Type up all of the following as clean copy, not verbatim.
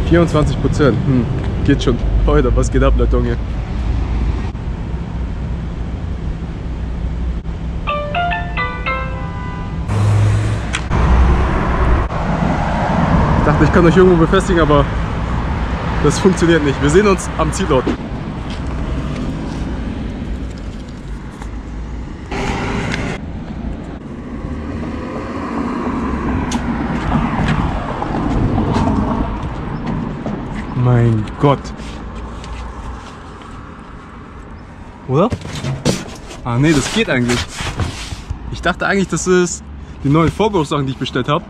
24%. Geht schon. Heute, was geht ab, Leute? Hier? Ich dachte, ich kann euch irgendwo befestigen, aber das funktioniert nicht. Wir sehen uns am Zielort. Mein Gott. Oder? Ah ne, das geht eigentlich. Ich dachte eigentlich, das ist die neuen Vorgriff-Sachen, die ich bestellt habe.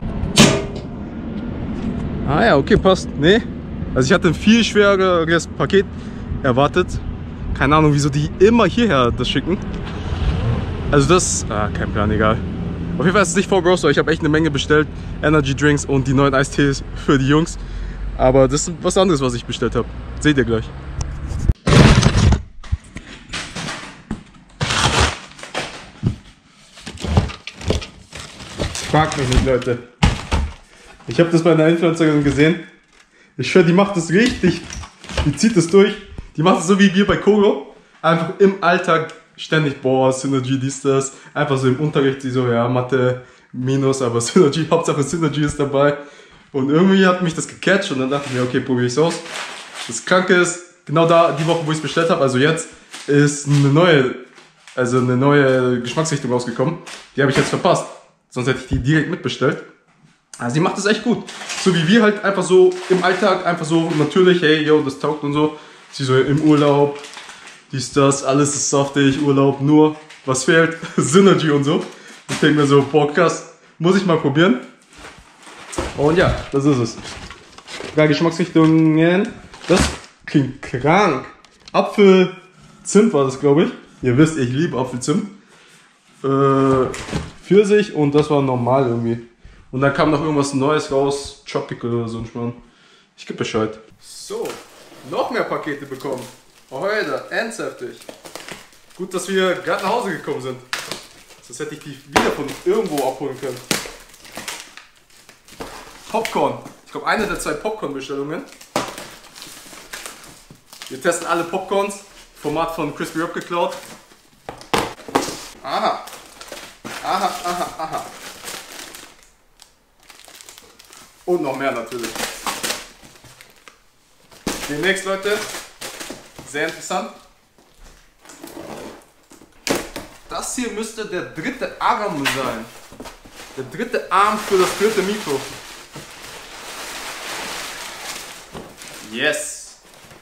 Ah ja, okay, passt. Ne? Also ich hatte ein viel schwereres Paket erwartet. Keine Ahnung, wieso die immer hierher das schicken. Also das... kein Plan, egal. Auf jeden Fall ist es nicht Vorgriff, ich habe echt eine Menge bestellt. Energy Drinks und die neuen Eistees für die Jungs. Aber das ist was anderes, was ich bestellt habe. Seht ihr gleich. Fragt mich nicht, Leute. Ich habe das bei einer Influencerin gesehen. Ich schwöre, die macht das richtig. Die zieht das durch. Die macht es so wie wir bei Kogo. Einfach im Alltag ständig, boah, Synergy, dies, das. Einfach so im Unterricht, die so, ja, Mathe, Minus, aber Synergy, Hauptsache Synergy ist dabei. Und irgendwie hat mich das gecatcht und dann dachte ich mir, okay, probiere ich es aus. Das Kranke ist, genau da, die Woche, wo ich es bestellt habe, also jetzt, ist eine neue Geschmacksrichtung rausgekommen. Die habe ich jetzt verpasst. Sonst hätte ich die direkt mitbestellt. Also die macht das echt gut. So wie wir halt einfach so im Alltag, einfach so natürlich, hey, yo, das taugt und so. Sie so im Urlaub, dies, das, alles ist saftig, Urlaub, nur, was fehlt? Synergy und so. Ich denke mir so, Podcast, muss ich mal probieren. Und ja, das ist es. Drei Geschmacksrichtungen. Das klingt krank. Apfel-Zimt war das, glaube ich. Ihr wisst, ich liebe Apfel-Zimt. Pfirsich und das war normal irgendwie. Und dann kam noch irgendwas Neues raus. Tropical oder so ein Schmarrn. Ich gebe Bescheid. So, noch mehr Pakete bekommen. Heute, endheftig. Gut, dass wir gerade nach Hause gekommen sind. Sonst hätte ich die wieder von irgendwo abholen können. Popcorn. Ich glaube, eine der 2 Popcorn-Bestellungen. Wir testen alle Popcorns. Format von Crispy Rob geklaut. Aha. Aha, aha, aha. Und noch mehr natürlich. Demnächst, Leute. Sehr interessant. Das hier müsste der dritte Arm sein. Der dritte Arm für das dritte Mikro. Yes!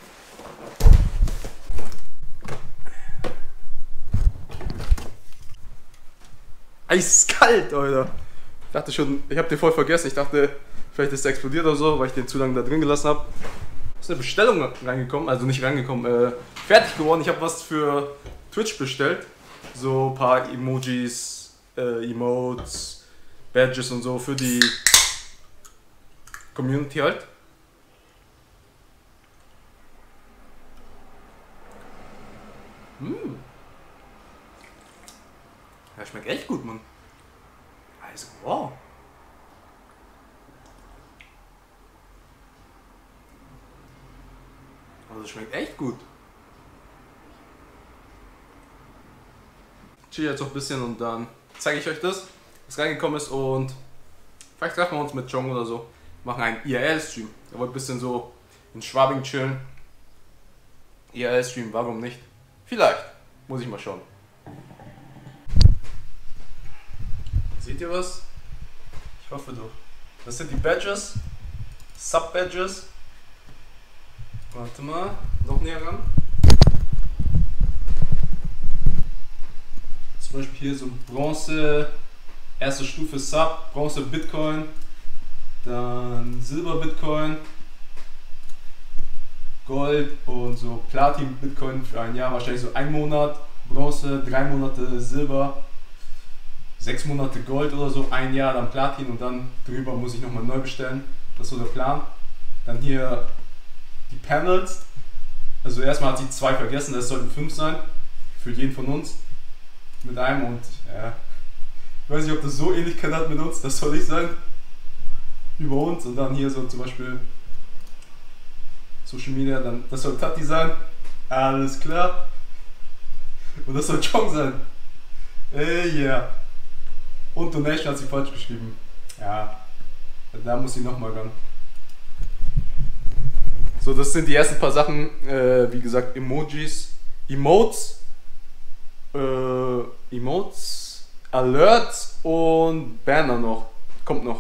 Eiskalt, Alter! Ich dachte schon, ich habe den voll vergessen. Ich dachte, vielleicht ist der explodiert oder so, weil ich den zu lange da drin gelassen habe. Ist eine Bestellung reingekommen, also nicht reingekommen, fertig geworden. Ich habe was für Twitch bestellt. So ein paar Emojis, Emotes, Badges und so für die Community halt. Ja, schmeckt echt gut, Mann. Also, wow. Also, schmeckt echt gut. Chill jetzt noch ein bisschen und dann zeige ich euch das, was reingekommen ist und vielleicht treffen wir uns mit Jong oder so. Machen einen IRL-Stream. Er wollte ein bisschen so in Schwabing chillen. IRL-Stream, warum nicht? Vielleicht. Muss ich mal schauen. Seht ihr was? Ich hoffe doch. Das sind die Badges. Sub-Badges. Warte mal. Noch näher ran. Zum Beispiel hier so Bronze. Erste Stufe Sub. Bronze Bitcoin. Dann Silber Bitcoin. Gold und so Platin Bitcoin für ein Jahr. Wahrscheinlich so 1 Monat Bronze, 3 Monate Silber. 6 Monate Gold oder so, 1 Jahr dann Platin und dann drüber muss ich nochmal neu bestellen. Das ist so der Plan. Dann hier die Panels. Also erstmal hat sie 2 vergessen, das sollten 5 sein. Für jeden von uns. Mit einem und ja. Ich weiß nicht, ob das so Ähnlichkeit hat mit uns, das soll nicht sein. Über uns und dann hier so zum Beispiel Social Media, dann das soll Tati sein. Alles klar. Und das soll Chong sein. Yeah. Und Donation hat sie falsch geschrieben. Ja. Da muss sie nochmal ran. So, das sind die ersten paar Sachen. Wie gesagt, Emojis, Emotes, Alerts und Banner noch. Kommt noch.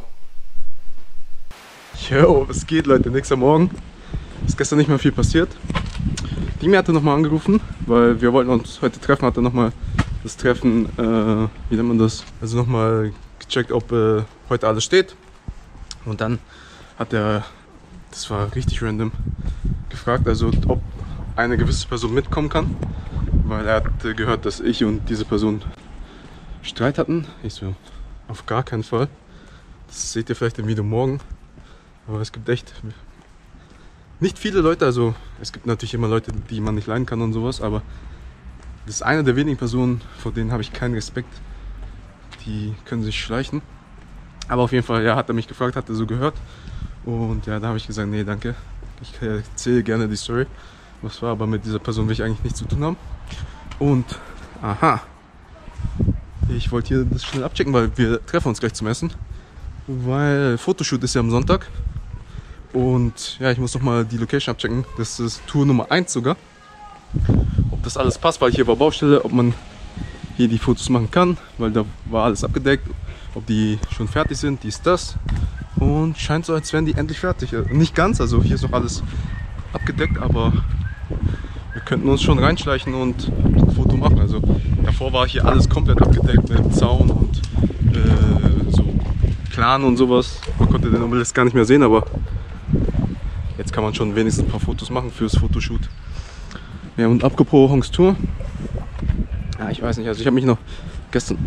Yo, was geht, Leute? Nächster Morgen. Ist gestern nicht mehr viel passiert. Dimi hatte nochmal angerufen, weil wir wollten uns heute treffen. Hatte nochmal das Treffen, wie nennt man das? Also nochmal gecheckt, ob heute alles steht. Und dann hat er, das war richtig random, gefragt, also ob eine gewisse Person mitkommen kann. Weil er hatte gehört, dass ich und diese Person Streit hatten. Ich so, auf gar keinen Fall. Das seht ihr vielleicht im Video morgen. Aber es gibt echt nicht viele Leute, also es gibt natürlich immer Leute, die man nicht leiden kann und sowas, aber das ist eine der wenigen Personen, vor denen habe ich keinen Respekt. Die können sich schleichen. Aber auf jeden Fall, ja, hat er mich gefragt, hat er so gehört. Und ja, da habe ich gesagt, nee, danke. Ich erzähle gerne die Story. Was war, aber mit dieser Person will ich eigentlich nichts zu tun haben. Und, aha. Ich wollte hier das schnell abchecken, weil wir treffen uns gleich zum Essen. Weil Fotoshoot ist ja am Sonntag. Und ja, ich muss nochmal die Location abchecken. Das ist Tour Nummer 1 sogar. Ob das alles passt, weil hier war Baustelle, ob man hier die Fotos machen kann, weil da war alles abgedeckt. Ob die schon fertig sind, dies, das. Und scheint so, als wären die endlich fertig. Nicht ganz, also hier ist noch alles abgedeckt, aber wir könnten uns schon reinschleichen und ein Foto machen. Also davor war hier alles komplett abgedeckt mit Zaun und so Plan und sowas. Man konnte den Obelisks gar nicht mehr sehen, aber jetzt kann man schon wenigstens ein paar Fotos machen fürs Fotoshoot. Ja, und apropos Hongs Tour. Ja, ich weiß nicht, also ich habe mich noch gestern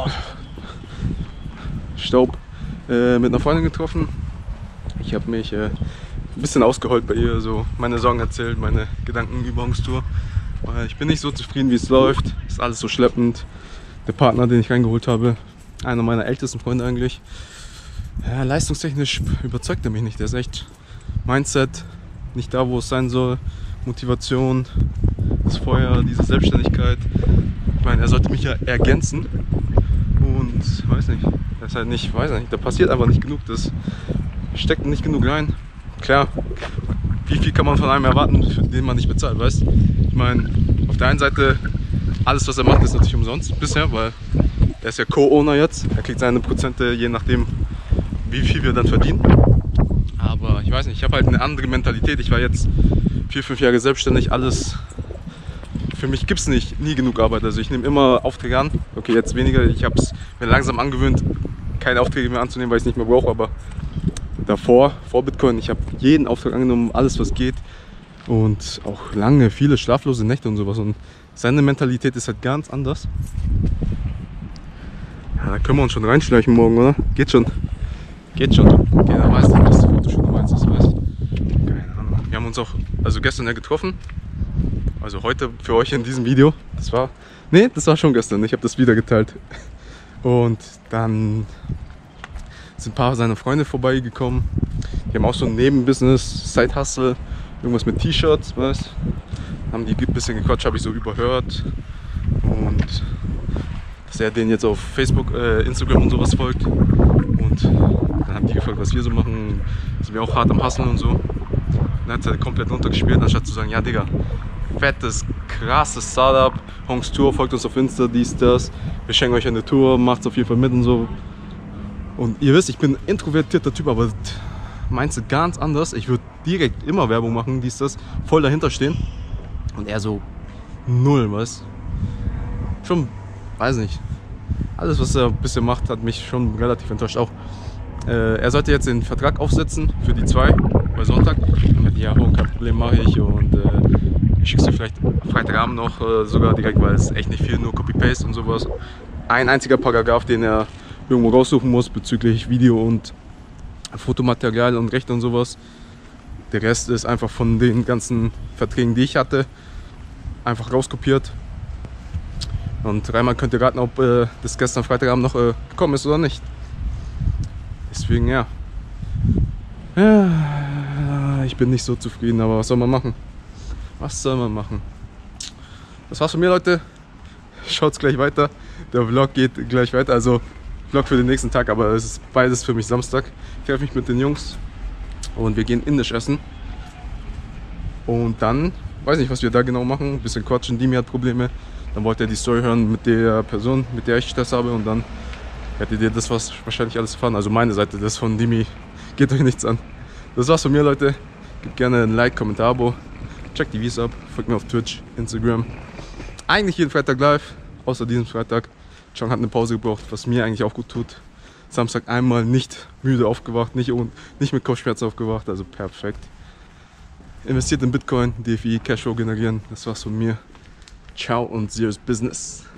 Staub mit einer Freundin getroffen. Ich habe mich ein bisschen ausgeheult bei ihr, so meine Sorgen erzählt, meine Gedanken über Hongs Tour. Ich bin nicht so zufrieden, wie es läuft. Ist alles so schleppend. Der Partner, den ich reingeholt habe, einer meiner ältesten Freunde eigentlich, ja, leistungstechnisch überzeugt er mich nicht. Der ist echt Mindset nicht da, wo es sein soll. Motivation, das Feuer, diese Selbstständigkeit. Ich meine, er sollte mich ja ergänzen. Und weiß nicht, das ist halt nicht, weiß nicht, da passiert einfach nicht genug. Das steckt nicht genug rein. Klar, wie viel kann man von einem erwarten, für den man nicht bezahlt, weißt? Ich meine, auf der einen Seite, alles was er macht, ist natürlich umsonst bisher, weil er ist ja Co-Owner jetzt. Er kriegt seine Prozente, je nachdem, wie viel wir dann verdienen. Aber ich weiß nicht, ich habe halt eine andere Mentalität. Ich war jetzt 4-5 Jahre selbstständig, alles. Für mich gibt es nie genug Arbeit. Also ich nehme immer Aufträge an. Okay, jetzt weniger. Ich habe es mir langsam angewöhnt, keine Aufträge mehr anzunehmen, weil ich es nicht mehr brauche. Aber davor, vor Bitcoin, ich habe jeden Auftrag angenommen, alles was geht. Und auch lange, viele schlaflose Nächte und sowas. Und seine Mentalität ist halt ganz anders. Ja, da können wir uns schon reinschleichen morgen, oder? Geht schon. Geht schon. Okay, da weiß ich, was die Fotoshoot Nummer 1 ist, weißt. Keine Ahnung. Wir haben uns auch, also gestern ja getroffen. Also heute für euch in diesem Video. Das war schon gestern. Ich habe das wieder geteilt. Und dann sind ein paar seiner Freunde vorbeigekommen. Die haben auch so ein Nebenbusiness, Side-Hustle, irgendwas mit T-Shirts, weißt. Haben die ein bisschen gequatscht, habe ich so überhört. Und dass er denen jetzt auf Facebook, Instagram und sowas folgt. Und dann haben die gefragt, was wir so machen. Sind wir auch hart am Hustlen und so. Und dann hat er komplett runtergespielt, anstatt zu sagen, ja Digga, fettes, krasses Startup, Hongs Tour, folgt uns auf Insta, dies, das. Wir schenken euch eine Tour, macht's auf jeden Fall mit und so. Und ihr wisst, ich bin ein introvertierter Typ, aber meinst du ganz anders. Ich würde direkt immer Werbung machen, dies, das, voll dahinter stehen. Und er so null, weißt du? Schon, weiß nicht. Alles, was er ein bisschen macht, hat mich schon relativ enttäuscht. Auch er sollte jetzt den Vertrag aufsetzen für die 2 bei Sonntag. Und meinte, ja, kein Problem, mache ich. Und ich schicke dir vielleicht Freitagabend noch sogar direkt, weil es echt nicht viel, nur Copy-Paste und sowas. Ein einziger Paragraph, den er irgendwo raussuchen muss bezüglich Video und Fotomaterial und Rechte und sowas. Der Rest ist einfach von den ganzen Verträgen, die ich hatte, einfach rauskopiert. Und dreimal könnt ihr raten, ob das gestern Freitagabend noch gekommen ist oder nicht. Deswegen ja. ich bin nicht so zufrieden, aber was soll man machen? Was soll man machen? Das war's von mir, Leute. Schaut's gleich weiter. Der Vlog geht gleich weiter, also Vlog für den nächsten Tag, aber es ist beides für mich Samstag. Ich treffe mich mit den Jungs und wir gehen indisch essen. Und dann, weiß nicht, was wir da genau machen, ein bisschen quatschen. Dimi hat Probleme. Dann wollte er die Story hören mit der Person, mit der ich Stress habe, und dann werdet ihr das wahrscheinlich alles erfahren. Also meine Seite, das von Dimi, geht euch nichts an. Das war's von mir, Leute. Gebt gerne ein Like, Kommentar, Abo. Checkt die V's ab, folgt mir auf Twitch, Instagram. Eigentlich jeden Freitag live, außer diesem Freitag. Chong hat eine Pause gebraucht, was mir eigentlich auch gut tut. Samstag einmal nicht müde aufgewacht, nicht mit Kopfschmerzen aufgewacht, also perfekt. Investiert in Bitcoin, DFI, Cashflow generieren, das war's von mir. Ciao und serious business.